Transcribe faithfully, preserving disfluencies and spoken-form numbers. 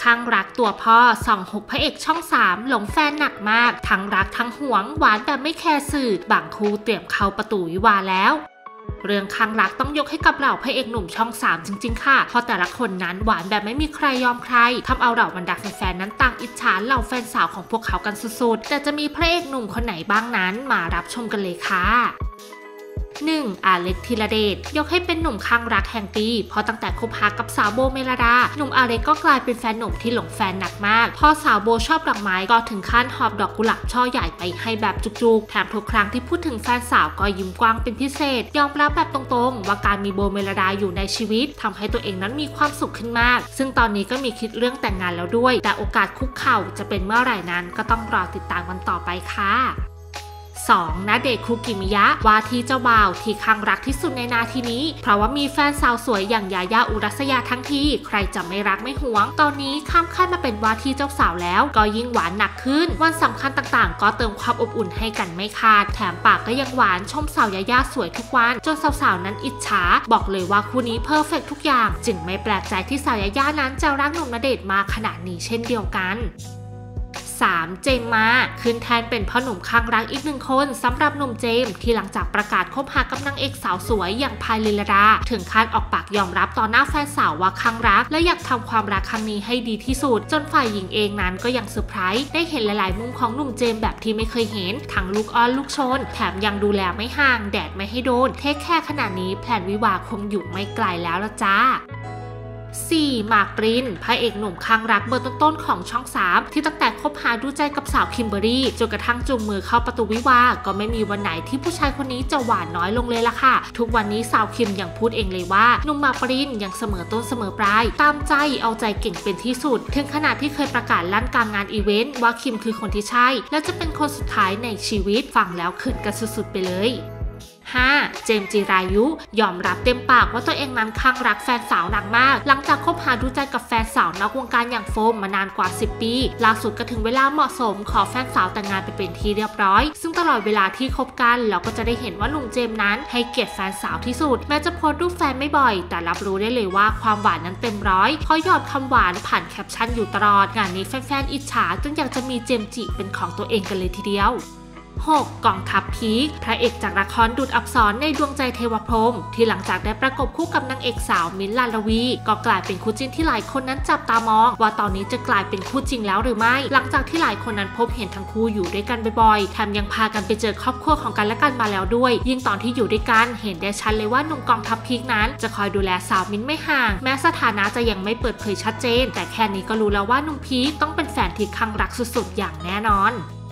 ข้างรักตัวพ่อส่องหกพระเอกช่องสามหลงแฟนหนักมากทั้งรักทั้งหวงหวานแบบไม่แคร์สื่อบางคู่เตรียมเข้าประตูวิวาห์แล้วเรื่องข้างรักต้องยกให้กับเหล่าพระเอกหนุ่มช่องสามจริงๆค่ะเพราะแต่ละคนนั้นหวานแบบไม่มีใครยอมใครทำเอาเหล่าบรรดาแฟนๆนั้นต่างอิจฉาเหล่าแฟนสาวของพวกเขากันสุดๆแต่จะมีพระเอกหนุ่มคนไหนบ้างนั้นมารับชมกันเลยค่ะหนึ่งอาเล็กธีรเดชยกให้เป็นหนุ่มข้างรักแห่งปีเพราะตั้งแต่คบหากับสาวโบเมลดาหนุ่มอาเล็กก็กลายเป็นแฟนหนุ่มที่หลงแฟนหนักมากพอสาวโบชอบดอกไม้ก็ถึงขั้นหอบดอกกุหลาบช่อใหญ่ไปให้แบบจุกๆแถมทุกครั้งที่พูดถึงแฟนสาวก็ยิ้มกว้างเป็นพิเศษยอมรับแบบตรงๆว่าการมีโบเมลดาอยู่ในชีวิตทำให้ตัวเองนั้นมีความสุขขึ้นมากซึ่งตอนนี้ก็มีคิดเรื่องแต่งงานแล้วด้วยแต่โอกาสคุกเข่าจะเป็นเมื่อไหร่นั้นก็ต้องรอติดตามกันต่อไปค่ะสองณเดชน์ คุกิมิยะว่าที่เจ้าบ่าวที่ข้างรักที่สุดในนาทีนี้เพราะว่ามีแฟนสาวสวยอย่างยายาอุรัสยาทั้งทีใครจะไม่รักไม่หวงตอนนี้ข้ามขั้นมาเป็นว่าที่เจ้าสาวแล้วก็ยิ่งหวานหนักขึ้นวันสำคัญต่างๆก็เติมความอบอุ่นให้กันไม่ขาดแถมปากก็ยังหวานชมสาวยายาสวยทุกวันจนสาวๆนั้นอิจฉาบอกเลยว่าคู่นี้เพอร์เฟกต์ทุกอย่างจึงไม่แปลกใจที่สาวยายานั้นจะรักหนุ่มณเดชน์มาขนาดนี้เช่นเดียวกันสามเจมมาขึ้นแทนเป็นพ่อหนุ่มข้างรักอีกหนึ่งคนสำหรับหนุ่มเจมที่หลังจากประกาศคบหากับนางเอกสาวสวยอย่างพายลิลดาถึงขั้นออกปากยอมรับต่อหน้าแฟนสาวว่าข้างรักและอยากทำความรักครั้งนี้ให้ดีที่สุดจนฝ่ายหญิงเองนั้นก็ยังเซอร์ไพรส์ได้เห็นหลายๆมุมของหนุ่มเจมแบบที่ไม่เคยเห็นทั้งลูกอ้อนลูกชนแถมยังดูแลไม่ห่างแดดไม่ให้โดนเทคแค่ขนาดนี้แผนวิวาห์คงอยู่ไม่ไกลแล้วละจ้าสี่หมากปรินพระเอกหนุ่มข้างรักเบอร์ต้นๆของช่องสามที่ตั้งแต่คบหาดูใจกับสาวคิมเบอรี่จนกระทั่งจูงมือเข้าประตูวิวาห์ก็ไม่มีวันไหนที่ผู้ชายคนนี้จะหวานน้อยลงเลยล่ะค่ะทุกวันนี้สาวคิมยังพูดเองเลยว่าหนุ่มหมากปรินยังเสมอต้นเสมอปลายตามใจเอาใจเก่งเป็นที่สุดถึงขนาดที่เคยประกาศลั่นกลางงานอีเวนต์ว่าคิมคือคนที่ใช่และจะเป็นคนสุดท้ายในชีวิตฟังแล้วเขินกันสุดๆไปเลยห้าเจมส์จิรายุยอมรับเต็มปากว่าตัวเองนั้นข้างรักแฟนสาวหนักมากหลังจากคบหาดูใจกับแฟนสาวนอกวงการอย่างโฟมมานานกว่าสิบปีล่าสุดก็ถึงเวลาเหมาะสมขอแฟนสาวแต่งงานไปเป็นที่เรียบร้อยซึ่งตลอดเวลาที่คบกันเราก็จะได้เห็นว่าหนุ่มเจมส์นั้นให้เกียรติแฟนสาวที่สุดแม้จะโพสต์รูปแฟนไม่บ่อยแต่รับรู้ได้เลยว่าความหวานนั้นเต็มร้อยเพราะหยอดคำหวานผ่านแคปชั่นอยู่ตลอดงานนี้แฟนๆอิจฉาจนอยากจะมีเจมส์จิเป็นของตัวเองกันเลยทีเดียวหกกองทัพพีคพระเอกจากละครดูดอับสรในดวงใจเทวพรหมที่หลังจากได้ประกบคู่กับนางเอกสาวมิ้นท์ ลาลาวีก็กลายเป็นคู่จิ้นที่หลายคนนั้นจับตามองว่าตอนนี้จะกลายเป็นคู่จริงแล้วหรือไม่หลังจากที่หลายคนนั้นพบเห็นทั้งคู่อยู่ด้วยกันบ่อยๆแถมยังพากันไปเจอครอบครัวของกันและกันมาแล้วด้วยยิ่งตอนที่อยู่ด้วยกันเห็นได้ชัดเลยว่าหนุ่มกองทัพพีคนั้นจะคอยดูแลสาวมิ้นท์ไม่ห่างแม้สถานะจะยังไม่เปิดเผยชัดเจนแต่แค่นี้ก็รู้แล้วว่าหนุ่มพีคต้องเป็นแฟนที่คลั่งรักสุดๆอย่างแน่นอน